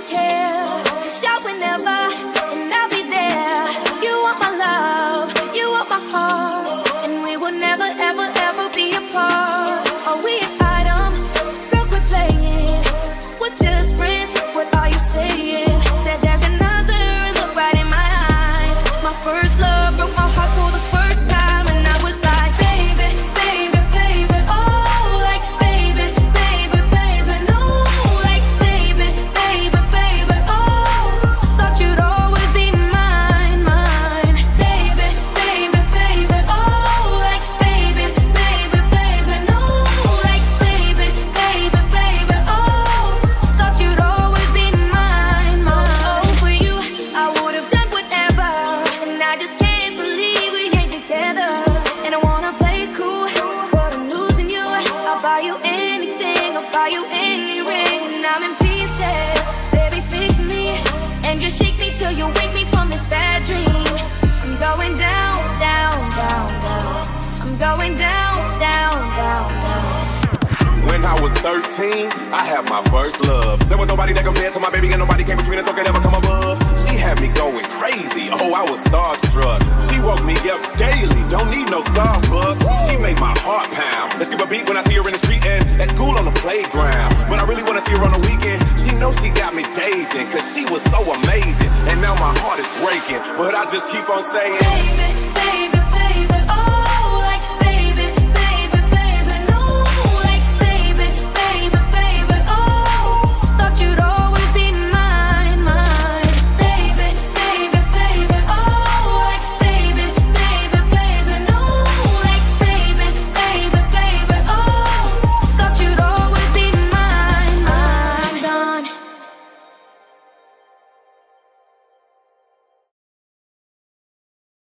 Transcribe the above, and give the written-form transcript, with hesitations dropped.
care. Just shout whenever, and I'll be there. You want my love, you want my heart, and we will never, ever, ever be apart. Are we an item? Girl, quit playing. We're just friends, what are you saying? Said there's another look right in my eyes. My first love broke my heart for the first time, and I was like, baby, baby, baby, oh, like baby, baby, baby, no, like baby, baby, baby, oh, thought you'd always be mine, mine, baby, baby, baby, oh, like baby, baby, baby, no, like baby, baby, baby, oh, thought you'd always be mine, mine. Oh, for you, I would have done whatever, and I just can't believe we ain't together. And I wanna play it cool, but I'm losing you. I'll buy you anything, I'll buy you any ring, and I'm in pieces. Baby, fix me, and just shake me till you wake me from this bad dream. I'm going down, down, down, down. I'm going down, down, down, down. When I was 13, I had my first love. There was nobody that compared to my baby, and nobody came between us, so could ever come above. She had me going crazy, oh, I was starstruck. She woke me up daily, don't need no Starbucks. She made my heart pound. Let's skip a beat when I see her in the street and at school on the playground. But I really wanna see her on the weekend. She knows she got me dazing, cause she was so amazing. And now my heart is breaking, but I just keep on saying, Baby,